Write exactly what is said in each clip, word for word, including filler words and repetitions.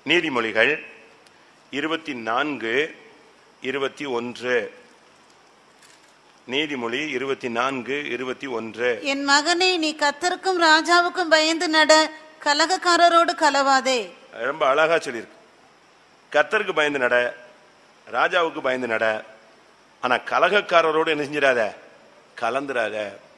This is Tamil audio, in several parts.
நீதிமொழிகள் இருபத்தி நான்கு இருபத்தி ஒன்று. நீதிமொழி இருபத்தி நான்கு இருபத்தி ஒன்று. என் மகனே, நீ கர்த்தருக்கும் ராஜாவுக்கும் பயந்து நட, கலகக்காரரோடு கலவாதே. ரொம்ப அழகா சொல்லியிருக்கு. கர்த்தருக்கு பயந்து நட, ராஜாவுக்கு பயந்து நட, ஆனா கலகக்காரரோடு என்ன செஞ்சிடாத, கலந்துராத.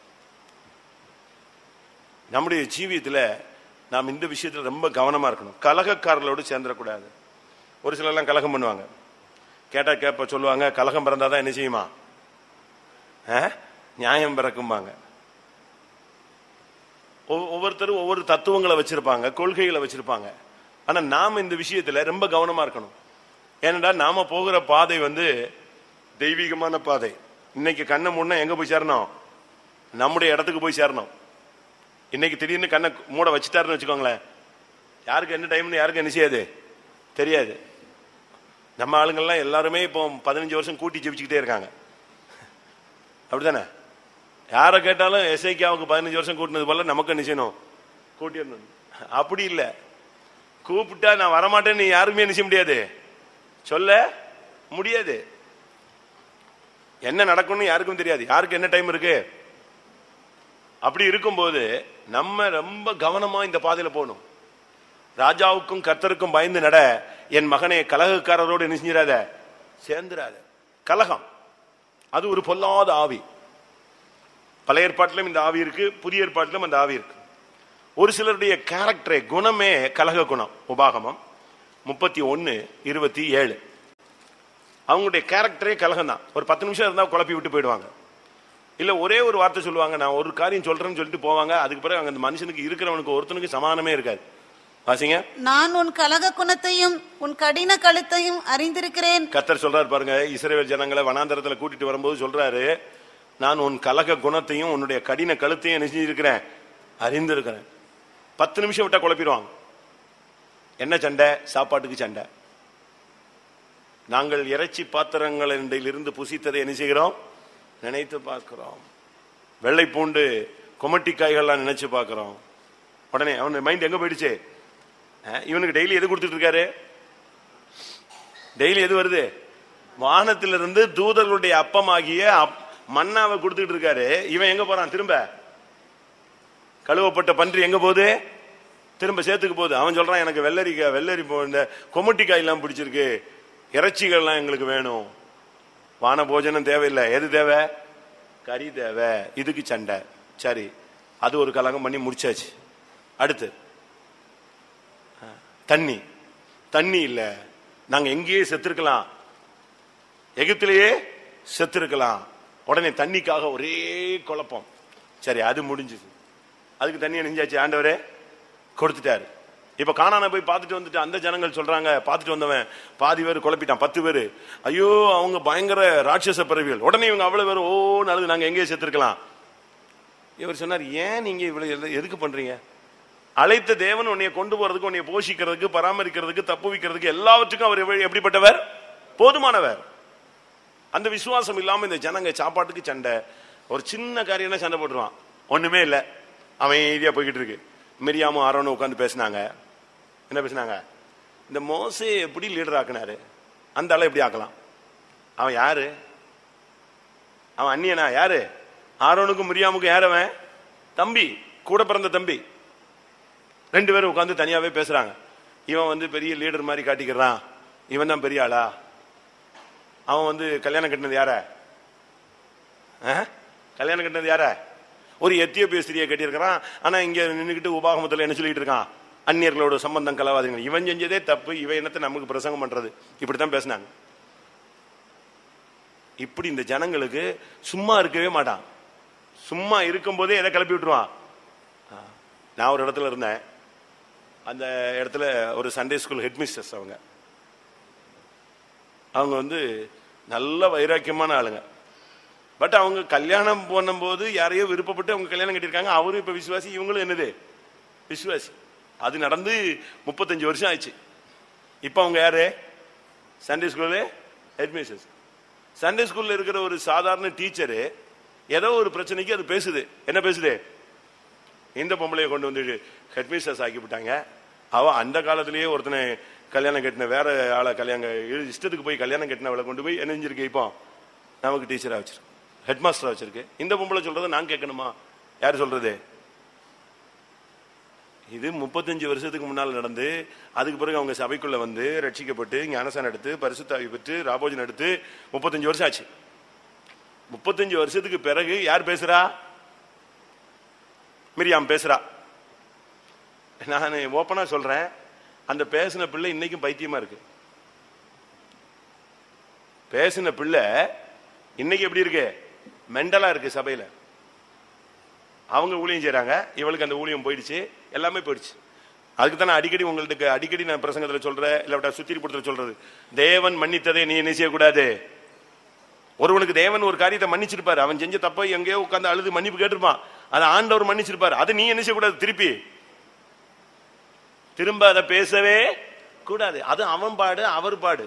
நம்முடைய ஜீவியத்தில் நாம் இந்த விஷயத்துல ரொம்ப கவனமா இருக்கணும். கலகக்காரர்களோடு சேர்ந்துடக்கூடாது. ஒரு சிலர்லாம் கலகம் பண்ணுவாங்க. கேட்டா கேப்ப சொல்லுவாங்க, கலகம் பிறந்தாதான் என்ன செய்யுமா, நியாயம் பிறக்கும்பாங்க. ஒவ்வொருத்தரும் ஒவ்வொரு தத்துவங்களை வச்சிருப்பாங்க, கொள்கைகளை வச்சிருப்பாங்க. ஆனா நாம இந்த விஷயத்துல ரொம்ப கவனமா இருக்கணும். ஏனென்றா நாம போகிற பாதை வந்து தெய்வீகமான பாதை. இன்னைக்கு கண்ணை மூடனா எங்க போய் சேரணும், நம்முடைய இடத்துக்கு போய் சேரணும். இன்னைக்கு திடீர்னு கண்ணை மூட வச்சுட்டாருன்னு வச்சுக்கோங்களேன், யாருக்கு என்ன டைம்னு யாருக்கு என்ன செய்யாது தெரியாது. நம்ம ஆளுங்கள்லாம் எல்லாருமே இப்போ பதினஞ்சு வருஷம் கூட்டி ஜெபிச்சுக்கிட்டே இருக்காங்க. அப்படித்தானே? யாரை கேட்டாலும் எஸ்ஐக்காவுக்கு பதினஞ்சு வருஷம் கூட்டினது போல நமக்கு என்ன செய்யணும், கூட்டிடணும். அப்படி இல்லை. கூப்பிட்டா நான் வரமாட்டேன்னு யாருமே என்ன செய்ய முடியாது, சொல்ல முடியாது. என்ன நடக்கும்னு யாருக்கும் தெரியாது. யாருக்கு என்ன டைம் இருக்கு. அப்படி இருக்கும்போது நம்ம ரொம்ப கவனமா இந்த பாதையில போகணும். ராஜாவுக்கும் கர்த்தருக்கும் பயந்து நட, என் மகனே கலகக்காரரோடு என்ன செஞ்சிடாத, சேர்ந்துராத. கலகம் அது ஒரு பொல்லாத ஆவி. பழைய ஏற்பாட்டிலும் இந்த ஆவி இருக்கு, புதிய ஏற்பாட்டிலும் அந்த ஆவி இருக்கு. ஒரு சிலருடைய கேரக்டரை, குணமே கலக குணம். உபாகமம் முப்பத்தி ஒன்னு இருபத்தி ஏழு. அவங்களுடைய கேரக்டரே கலகம் தான். ஒரு பத்து நிமிஷம் இருந்தா குழப்பி விட்டு போயிடுவாங்க. இல்ல ஒரே ஒரு வார்த்தை சொல்லுவாங்க, நான் ஒரு காரியம் சொல்றேன்னு சொல்லிட்டு போவாங்க. அதுக்கு பிறகு அங்க அந்த மனுஷனுக்கு இருக்கிறவனுக்கு ஒருத்தனுக்கு சமானமே இருக்காது. வாசிங்க. நான் உன் கலக குணத்தையும் உன் கடின கழுத்தையும் அறிந்திருக்கிறேன். கர்த்தர் சொல்றாரு பாருங்க, இஸ்ரவேல் ஜனங்களை வனாந்தரத்துல கூட்டிட்டு வரும்போது சொல்றாரு, நான் உன் கலக குணத்தையும் உன்னுடைய கடின கழுத்தையும் என்ன செஞ்சிருக்கிறேன், அறிந்திருக்கிறேன். பத்து நிமிஷம் விட்டா குழப்பிடுவாங்க. என்ன சண்டை? சாப்பாட்டுக்கு சண்டை. நாங்கள் இறைச்சி பாத்திரங்களிலிருந்து புசித்ததை என்ன செய்கிறோம், நினைத்து பார்க்கிறோம். வெள்ளை பூண்டு கொமட்டி காய்கள்லாம் நினைச்சு பார்க்கிறோம். உடனே அவன் மைண்ட் எங்க போயிடுச்சு, இவனுக்கு டெய்லி எது கொடுத்துட்டு இருக்காரு, டெய்லி எது வருது, வானத்திலிருந்து தூதர்களுடைய அப்பமாகிய மன்னாவை கொடுத்துட்டு இருக்காரு. இவன் எங்க போறான், திரும்ப கழுவப்பட்ட பன்றி எங்க போகுது, திரும்ப சேர்த்துக்கு போகுது. அவன் சொல்றான், எனக்கு வெள்ளரிக்காய் வெள்ளரி இந்த கொமட்டி காய் எல்லாம் பிடிச்சிருக்கு, இறைச்சிகள்லாம் எங்களுக்கு வேணும். வான போஜனம் தேவையில்லை, எது தேவை, கறி தேவை. இதுக்கு சண்டை. சரி, அது ஒரு கலகம் பண்ணி முடிச்சாச்சு. அடுத்து தண்ணி. தண்ணி இல்ல, நாங்க எங்கேயே செத்துருக்கலாம், எகிப்திலேயே செத்துருக்கலாம். உடனே தண்ணிக்காக ஒரே குழப்பம். சரி, அது முடிஞ்சது. அதுக்கு தண்ணியை நெஞ்சாச்சு, ஆண்டவரே கொடுத்துட்டாரு. இப்ப கானானை போய் பார்த்துட்டு வந்துட்டு அந்த ஜனங்கள் சொல்றாங்க, பார்த்துட்டு வந்தவன் பாதி பேர் குழப்பிட்டான், பத்து பேரு. ஐயோ, அவங்க பயங்கர ராட்சச பிறவிகள். உடனே இவங்க அவ்வளவு பேர் ஓ நல்லது, நாங்க எங்கேயே செத்துருக்கலாம். இவர் சொன்னார், ஏன் நீங்க இவ்வளவு எதுக்கு பண்றீங்க? அழைத்த தேவன் உன்னைய கொண்டு போறதுக்கு, உன்னைய போஷிக்கிறதுக்கு, பராமரிக்கிறதுக்கு, தப்புவிக்கிறதுக்கு, எல்லாவற்றுக்கும் அவர் எப்படிப்பட்டவர், போதுமானவர். அந்த விசுவாசம் இல்லாம இந்த ஜனங்க சாப்பாட்டுக்கு சண்டை. ஒரு சின்ன காரியம் சண்டை போட்டுருவான், ஒண்ணுமே இல்லை, அமைதியா போய்கிட்டு இருக்கு. மிரியாமும் ஆரோனும் உட்காந்து பேசினாங்க. என்ன பேசினாங்க? இந்த மோசே எப்படி லீடர் ஆக்கினாரு, அந்த ஆளை எப்படி ஆக்கலாம்? அவன் யாரு? அவன் அந்நியனா? யாரு? ஆரோனுக்கும் மிரியாமுக்கும் யார் அவன்? தம்பி, கூட பிறந்த தம்பி. ரெண்டு பேரும் உட்காந்து தனியாவே பேசுறாங்க. இவன் வந்து பெரிய லீடர் மாதிரி காட்டிக்கிறான், இவன் தான் பெரிய ஆளா? அவன் வந்து கல்யாணம் கட்டினது யார? கல்யாணம் கட்டினது யார? ஒரு எத்தியோப்பிய ஸ்திரியை கட்டியிருக்கிறான். ஆனா இங்க நின்றுக்கிட்டு உபாகமத்துல என்ன சொல்லிட்டு இருக்கான், அந்நியர்களோட சம்பந்தம் கலவாதீங்க. இவன் செஞ்சதே தப்பு, இவன் என்னத்தை நமக்கு பிரசங்கம் பண்றது? இப்படித்தான் பேசினாங்க. இப்படி இந்த ஜனங்களுக்கு சும்மா இருக்கவே மாட்டான். சும்மா இருக்கும் போதே எதை கிளப்பி விட்டுருவான். நான் ஒரு இடத்துல இருந்தேன். அந்த இடத்துல ஒரு சண்டே ஸ்கூல் ஹெட்மிஸ்டர்ஸ். அவங்க அவங்க வந்து நல்ல வைராக்கியமான ஆளுங்க. பட் அவங்க கல்யாணம் பண்ணும்போது யாரையோ விருப்பப்பட்டு அவங்க கல்யாணம் கட்டியிருக்காங்க. அவரும் இப்ப விசுவாசி, இவங்களும் என்னது விசுவாசி. அது நடந்து முப்பத்தஞ்சு வருஷம் ஆயிடுச்சு. இப்ப அவங்க யாரு? Sunday school headmistress. சண்டே ஸ்கூல்ல இருக்கிற ஒரு சாதாரண டீச்சரு ஏதோ ஒரு பிரச்சனைக்கு அது பேசுது. என்ன பேசுது? இந்த பொம்பளையை கொண்டு வந்து ஹெட்மிஸ்டர்ஸ் ஆக்கி விட்டாங்க. அவ அந்த காலத்திலேயே ஒருத்தனை கல்யாணம் கட்டின வேற ஆளை கல்யாணம் இஷ்டத்துக்கு போய் கல்யாணம் கட்டினவளை கொண்டு போய் என்ன செஞ்சிருக்கு? இப்போ நமக்கு டீச்சரா வச்சிருக்கு, ஹெட் மாஸ்டரா வச்சிருக்கு. இந்த பொம்பளை சொல்றதை நான் கேட்கணுமா? யாரு சொல்றது? இது முப்பத்தஞ்சு வருஷத்துக்கு முன்னால் நடந்து அதுக்கு பிறகு அவங்க சபைக்குள்ள வந்து ரட்சிக்கப்பட்டு ஞானசானம் எடுத்து பரிசுத்தாவி பெற்று ராபோஜன் எடுத்து முப்பத்தஞ்சு வருஷம் ஆச்சு. முப்பத்தஞ்சு வருஷத்துக்கு பிறகு யார் பேசுறா? மிரியாம் பேசுறா. நான் ஓப்பனா சொல்றேன், அந்த பேசின பிள்ளை இன்னைக்கும் பைத்தியமா இருக்கு. பேசின பிள்ளை இன்னைக்கு எப்படி இருக்கு? மெண்டலா இருக்கு. சபையில அவங்க ஊழியம் செய்யறாங்க, இவளுக்கு அந்த ஊழியம் போயிடுச்சு, எல்லாமே போயிடுச்சு. அதுக்கு தானே அடிக்கடி உங்களுக்கு அடிக்கடி நான் பிரசங்கத்தில் சொல்றேன், இல்லாவிட்டா சுத்திரி படத்தில் சொல்றது, தேவன் மன்னித்ததை நீ என்ன செய்யக்கூடாது. ஒருவனுக்கு தேவன் ஒரு காரியத்தை மன்னிச்சிருப்பாரு, அவன் செஞ்ச தப்பை எங்கேயோ உட்காந்து அழுது மன்னிப்பு கேட்டிருப்பான், அதை ஆண்டவர் மன்னிச்சிருப்பாரு. அதை நீ என்ன செய்யக்கூடாது, திருப்பி திரும்ப அதை பேசவே கூடாது. அது அவன் பாடு, அவர் பாடு.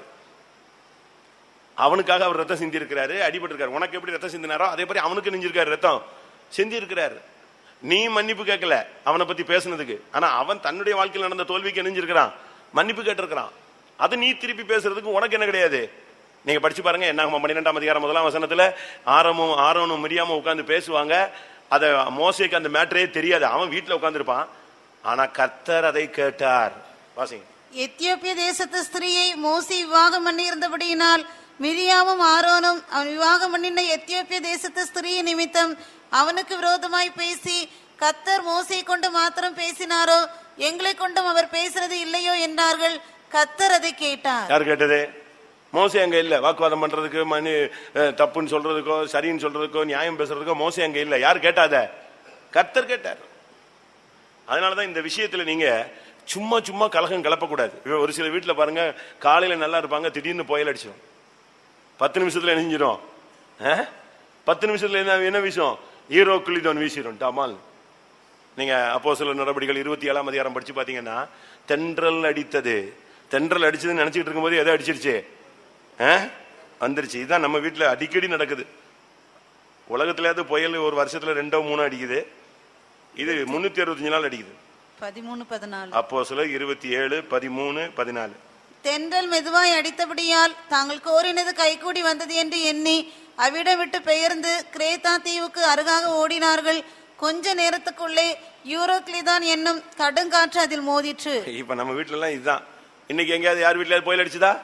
அவனுக்காக அவர் ரத்தம் சிந்தி இருக்கிறாரு, அடிபட்டு இருக்காரு. உனக்கு எப்படி ரத்தம் சிந்தினாரோ அதே மாதிரி அவனுக்கு நெஞ்சிருக்காரு, ரத்தம் சிந்தி இருக்கிறாரு. நீ மன்னிப்பு கேட்கல அவனை பத்தி பேசுனதுக்கு, ஆனா அவன் தன்னுடைய வாழ்க்கையில் நடந்த தோல்விக்கு நெஞ்சிருக்கிறான், மன்னிப்பு கேட்டிருக்கிறான். அது நீ திருப்பி பேசுறதுக்கு உனக்கு என்ன கிடையாது. நீங்க படிச்சு பாருங்க, என்ன பன்னிரெண்டாம் அதிகாரம் முதலாம் வசனத்துல ஆரமும் ஆரோனும் மிரியாமும் உட்கார்ந்து பேசுவாங்க. அத மோசேக்கு அந்த மேட்டரே தெரியாது, அவன் வீட்டுல உட்கார்ந்து இருப்பான். ஆனா கர்த்தர் அதை கேட்டார். வாசிங்க. எத்தியோப்பிய தேசத்து ஸ்திரீயை மோசே விவாகம் பண்ணி இருந்தபடியினால் மிரியாமும் ஆரோனும் அவன் விவாகம் பண்ணின எத்தியோப்பிய தேசத்து ஸ்திரீ நிமித்தம் அவனுக்கு விரோதமாய் பேசி, கர்த்தர் மோசே கொண்டு மாத்திரம் பேசினாரோ, எங்களை கொண்டும் அவர் பேசுறது இல்லையோ என்றார்கள். கர்த்தர் அதை கேட்டார். யார் கேட்டது? மோசே அங்க இல்ல. வாக்குவாதம் பண்றதுக்கு, மணி தப்புன்னு சொல்றதுக்கோ சரின்னு சொல்றதுக்கோ நியாயம் பேசுறதுக்கோ மோசே அங்க இல்ல. யார் கேட்டாத? கர்த்தர் கேட்டார். அதனாலதான் இந்த விஷயத்துல நீங்க சும்மா சும்மா கலகம் கலப்பக்கூடாது. ஒரு சில வீட்டுல பாருங்க, காலையில நல்லா இருப்பாங்க, திடீர்னு புயல் அடிச்சிடும். பத்து நிமிஷத்துல நெஞ்சிடும். பத்து நிமிஷத்துல என்ன என்ன விஷயம்? ஈரோ குளிதோன் வீசிடும் டாமால். நீங்க அப்போஸ்தலர் நடவடிக்கைகள் இருபத்தி ஏழாம் அதிகாரம் படிச்சு பாத்தீங்கன்னா, தென்றல் அடித்தது. தென்றல் அடிச்சதுன்னு நினைச்சிட்டு இருக்கும் போது எதை அடிச்சிருச்சு? வந்துருச்சு. இதுதான் நம்ம வீட்டுல அடிக்கடி நடக்குது. உலகத்திலேயாவது புயல் ஒரு வருஷத்துல ரெண்டோ மூணோ அடிக்குது, இது முன்னூத்தி அறுபத்தஞ்சு நாள் அடிக்குது. பதிமூணு பதினாலு அப்போஸ்தலர் இருபத்தி ஏழு பதிமூணு பதினாலு. தென்றல் மெதுவாய் அடித்தபடியால் தாங்கள் கோரினது கைகூடி வந்தது என்று எண்ணி அவ்விடம் விட்டு பெயர்ந்து கிரேத்தா தீவுக்கு அருகாக ஓடினார்கள். கொஞ்ச நேரத்துக்குள்ளே யூரோக்ளிதான் என்னும் கடுங்காற்று அதில் மோதிற்று. இப்ப நம்ம வீட்டுல எல்லாம் இதுதான். இன்னைக்கு எங்கேயாவது யார் வீட்டுல புயல் அடிச்சுதா?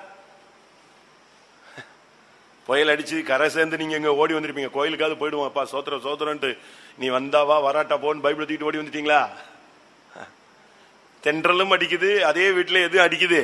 புயல் அடிச்சு கரை சேர்ந்து நீங்க எங்க ஓடி வந்திருப்பீங்க. கோயிலுக்காவது போயிடுவோம், அப்பா சோத்திரம் சோத்திரன்ட்டு. நீ வந்தாவா வராட்டா போன்னு பைபிள் தூக்கிட்டு ஓடி வந்துட்டீங்களா? தென்றலும் அடிக்குது, அதே வீட்டுல எது அடிக்குது?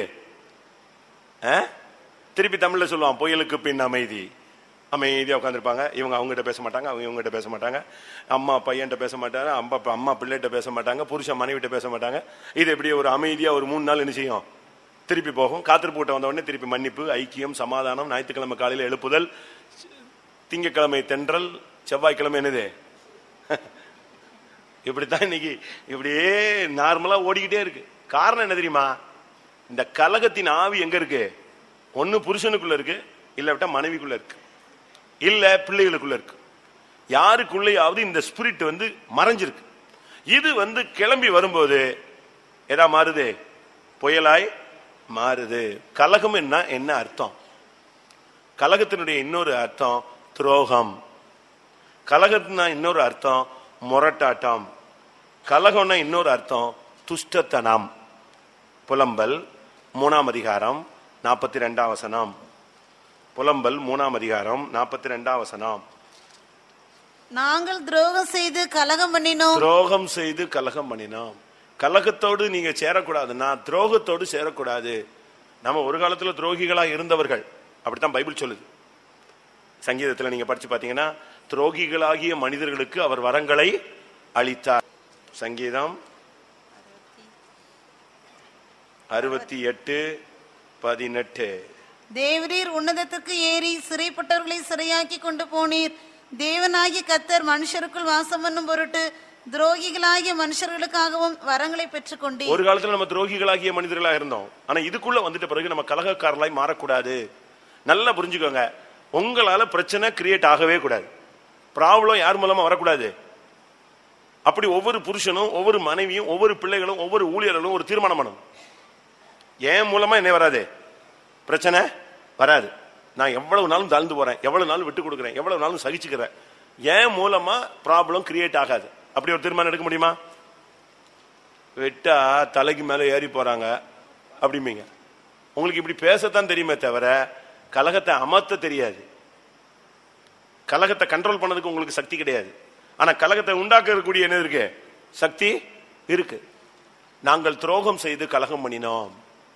திருப்பி தமிழ்ல சொல்லுவான், புயலுக்கு பின் அமைதி. அமைதியா உட்காந்துருப்பாங்க. இவங்க அவங்ககிட்ட பேச மாட்டாங்க, அவங்க இவங்ககிட்ட பேச மாட்டாங்க. அம்மா பையன்கிட்ட பேச மாட்டாங்க, அம்மா அம்மா பிள்ளைகிட்ட பேச மாட்டாங்க, புருஷன் மனைவிட்ட பேச மாட்டாங்க. இது எப்படி ஒரு அமைதியா ஒரு மூணு நாள் என்ன செய்யும்? திருப்பி போகும். காத்திருப்பு கூட்டம் வந்த உடனே திருப்பி மன்னிப்பு, ஐக்கியம், சமாதானம். ஞாயிற்றுக்கிழமை காலையில எழுப்புதல், திங்கக்கிழமை தென்றல், செவ்வாய்க்கிழமை என்னது? இப்படித்தான் இன்னைக்கு இப்படியே நார்மலா ஓடிக்கிட்டே இருக்கு. காரணம் என்ன தெரியுமா? இந்த கலகத்தின் ஆவி எங்க இருக்கு? ஒன்னு புருஷனுக்குள்ள இருக்கு, இல்லாவிட்டா மனைவிக்குள்ள இருக்கு, இல்ல பிள்ளைகளுக்குள்ள இருக்கு. யாருக்குள்ளேயாவது இந்த ஸ்பிரிட் வந்து மறைஞ்சிருக்கு. இது வந்து கிளம்பி வரும்போது எதா மாறுது? புயலாய் மாறுது. கலகம் என்ன என்ன அர்த்தம்? கலகத்தினுடைய இன்னொரு அர்த்தம் துரோகம். கலகத்தினா இன்னொரு அர்த்தம் முரட்டாட்டம். கலகம்னா இன்னொரு அர்த்தம் துஷ்டத்தனம். புலம்பல் மூணாம் அதிகாரம் நாற்பத்தி ரெண்டாம் வசனம். புலம்பல் மூணாம் அதிகாரம் நாற்பத்தி ரெண்டாம் வசனம். நாங்கள் துரோகம் செய்து கலகம் பண்ணினோம். துரோகம் செய்து கலகம் பண்ணினோம். கலகத்தோடு நீங்க சேரக்கூடாதுன்னா துரோகத்தோடு சேரக்கூடாது. நம்ம ஒரு காலத்துல துரோகிகளா இருந்தவர்கள், அப்படித்தான் பைபிள் சொல்லுது. சங்கீதத்துல நீங்க படிச்சு பாத்தீங்கன்னா, துரோகிகளாகிய மனிதர்களுக்கு அவர் வரங்களை அளித்தார். சங்கீதம் அறுபத்தி எட்டு பதினெட்டு. தேவரீர் உன்னதத்துக்கு ஏறி சிறைப்பட்டவர்களை சிறையாக்கி கொண்டு போனீர். தேவனாகிய கர்த்தர் மனுஷருக்குள் வாசம் பண்ணும் பொருட்டு துரோகிகளாகிய மனுஷர்களுக்காகவும் வரங்களை பெற்றுக் கொண்டீர். ஒரு காலத்துல நம்ம துரோகிகளாகிய மனிதர்களாக இருந்தோம். ஆனா இதுக்குள்ள வந்துட்ட பிறகு நம்ம கலகக்காரலாய் மாறக்கூடாது. நல்லா புரிஞ்சுக்கோங்க. உங்களால பிரச்சனை கிரியேட் ஆகவே கூடாது. ப்ராப்ளம் யார் மூலமா வரக்கூடாது. அப்படி ஒவ்வொரு புருஷனும், ஒவ்வொரு மனைவியும், ஒவ்வொரு பிள்ளைகளும், ஒவ்வொரு ஊழியர்களும் ஒரு தீர்மானம் பண்ணணும். என் மூலமா என்ன வராது, பிரச்சனை வராது. நான் எவ்வளவு நாளும் தாழ்ந்து போறேன், எவ்வளவு நாளும் விட்டு கொடுக்குறேன், எவ்வளவு நாளும் சகிச்சுக்கிறேன், என் மூலமா ப்ராப்ளம் கிரியேட் ஆகாது. அப்படி ஒரு தீர்மானம் எடுக்க முடியுமா? விட்டா தலைக்கு மேல ஏறி போறாங்க அப்படிம்பீங்க. உங்களுக்கு இப்படி பேசத்தான் தெரியுமே தவிர கலகத்தை அமர்த்த தெரியாது. கலகத்தை கண்ட்ரோல் பண்ணதுக்கு உங்களுக்கு சக்தி கிடையாது. ஆனா கலகத்தை உண்டாக்கக்கூடிய என்ன இருக்கு, சக்தி இருக்கு. நாங்கள் துரோகம் செய்து கலகம் பண்ணினோம்.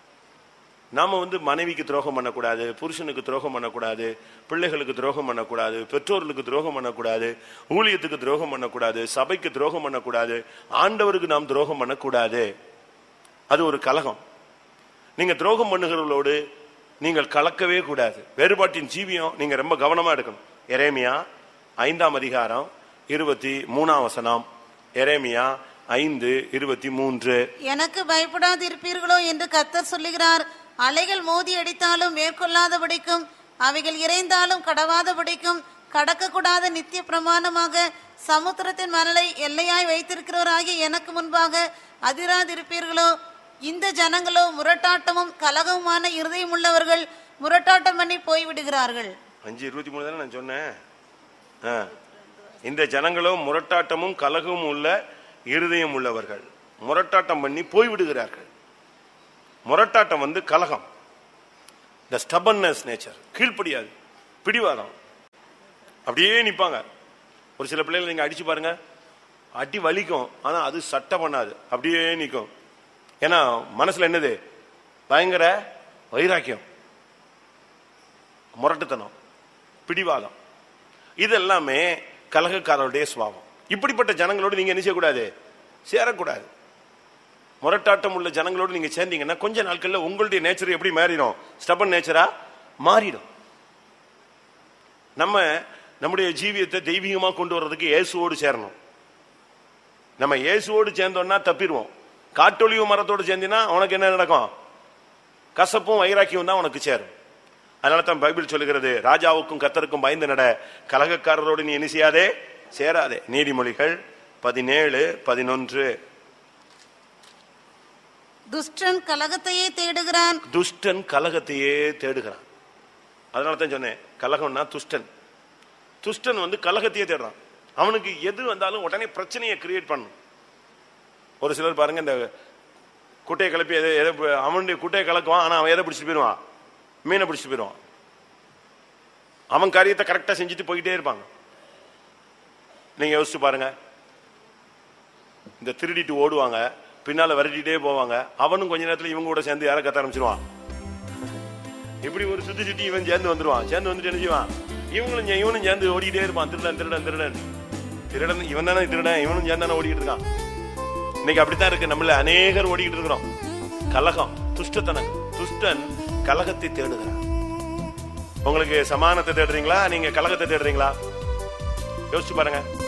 நாம வந்து மனைவிக்கு துரோகம் பண்ணக்கூடாது, புருஷனுக்கு துரோகம் பண்ணக்கூடாது, பிள்ளைகளுக்கு துரோகம் பண்ணக்கூடாது, பெற்றோர்களுக்கு துரோகம் பண்ணக்கூடாது, ஊழியத்துக்கு துரோகம் பண்ணக்கூடாது, சபைக்கு துரோகம் பண்ணக்கூடாது, ஆண்டவருக்கு நாம் துரோகம் பண்ணக்கூடாது. அது ஒரு கலகம். நீங்க துரோகம் பண்ணுகிறவர்களோடு நீங்கள் கலக்கவே கூடாது. வேறுபாட்டின் ஜீவியம் நீங்க ரொம்ப கவனமா எடுக்கணும். எரேமியா ஐந்தாம் அதிகாரம் இருபத்தி மூணாம் வசனம். எரேமியா ஐந்து இருபத்தி மூன்று. எனக்கு பயப்படாது இருப்பீர்களோ என்று கர்த்தர் சொல்லுகிறார். அலைகள் மோதி அடித்தாலும் மேற்கொள்ளாதபடிக்கும், அவைகள் இறைந்தாலும் கடவாதபடிக்கும், கடக்கக்கூடாத நித்திய பிரமாணமாக சமுத்திரத்தின் மணலை எல்லையாய் வைத்திருக்கிறவராகிய எனக்கு முன்பாக அதிராதிருப்பீர்களோ? இந்த ஜனங்களோ முரட்டாட்டமும் கலகமுமான இருதயம் உள்ளவர்கள், முரட்டாட்டம் பண்ணி போய்விடுகிறார்கள். அஞ்சு இருபத்தி மூணு தானே நான் சொன்னேன். இந்த ஜனங்களோ முரட்டாட்டமும் கலகமும் உள்ள இருதயம் உள்ளவர்கள், முரட்டாட்டம் பண்ணி போய்விடுகிறார்கள். முரட்டாட்டம் வந்து கலகம், the stubbornness nature, கீழ்ப்படியாது, பிடிவாதம், அப்படியே நிப்பாங்க. ஒரு சில பிள்ளைகளை நீங்க அடிச்சு பாருங்க, அடி வலிக்கும், ஆனா அது சட்டை பண்ணாது, அப்படியே நிற்கும். ஏன்னா மனசுல என்னது, பயங்கர வைராக்கியம், முரட்டுத்தனம், பிடிவாதம். இது எல்லாமே கலகக்காரருடைய சுபாவம். இப்படிப்பட்ட ஜனங்களோடு நீங்க என்ன செய்யக்கூடாது, சேரக்கூடாது. முரட்டாட்டம் உள்ள ஜனங்களோடு நீங்க சேர்ந்தீங்கன்னா கொஞ்ச நாட்கள்ல உங்களுடைய நேச்சர் எப்படி மாறிடும், ஸ்டபன் நேச்சரா மாறிடும். நம்ம நம்முடைய ஜீவியத்தை தெய்வீகமா கொண்டு வர்றதுக்கு இயேசுவோடு சேரணும். நம்ம இயேசுவோடு சேர்ந்தோம்னா தப்பிடுவோம். காட்டொலிவு மரத்தோடு சேர்ந்தினா உனக்கு என்ன நடக்கும், கசப்பும் வைராக்கியம் தான் உனக்கு சேரும். அதனால தான் பைபிள் சொல்லுகிறது, ராஜாவுக்கும் கர்த்தருக்கும் பயந்து நட, கலகக்காரரோடு நீ என்ன செய்யாதே, சேராதே. நீதிமொழிகள் பதினேழு பதினொன்று. துஷ்டன் கலகத்தையே தேடுகிறான். துஷ்டன் கலகத்தையே தேடுகிறான். அதனால தான் சொன்னேன், கலகம்னா துஷ்டன். துஷ்டன் வந்து கலகத்தையே தேடுறான். அவனுக்கு எது வந்தாலும் உடனே பிரச்சனையை கிரியேட் பண்ணும். ஒரு சிலர் பாருங்க, இந்த குட்டையை கிளப்பி எதை எதை அவனுடைய குட்டையை கலக்குவான், ஆனா அவன் எதை பிடிச்சிட்டு போயிடுவான், மீனை பிடிச்சிட்டு போயிடுவான். அவன் காரியத்தை கரெக்டா செஞ்சுட்டு போயிட்டே இருப்பாங்க. நீங்க யோசிச்சு பாருங்க, இந்த திருடிட்டு ஓடுவாங்க, பின்னால விரட்டிட்டே போவாங்க. அவனும் கொஞ்ச நேரத்துல இவங்க கூட சேர்ந்து யாரை கத்த ஆரம்பிச்சிருவான். இப்படி ஒரு சுத்தி சுத்தி இவன் சேர்ந்து வந்துருவான். சேர்ந்து வந்துட்டு என்ன செய்வான், இவங்களும் இவனும் சேர்ந்து ஓடிக்கிட்டே இருப்பான். திருடன் திருடன் திருடன் திருடன் இவன் தானே திருடன், இவனும் சேர்ந்து தானே ஓடிக்கிட்டு இருக்கான். இன்னைக்கு அப்படித்தான் இருக்கு, நம்மள அநேகர் ஓடிக்கிட்டு இருக்கிறோம். கலகம், துஷ்டத்தனம். துஷ்டன் கலகத்தை தேடுகிறான். உங்களுக்கு சமானத்தை தேடுறீங்களா, நீங்க கலகத்தை தேடுறீங்களா? யோசிச்சு பாருங்க.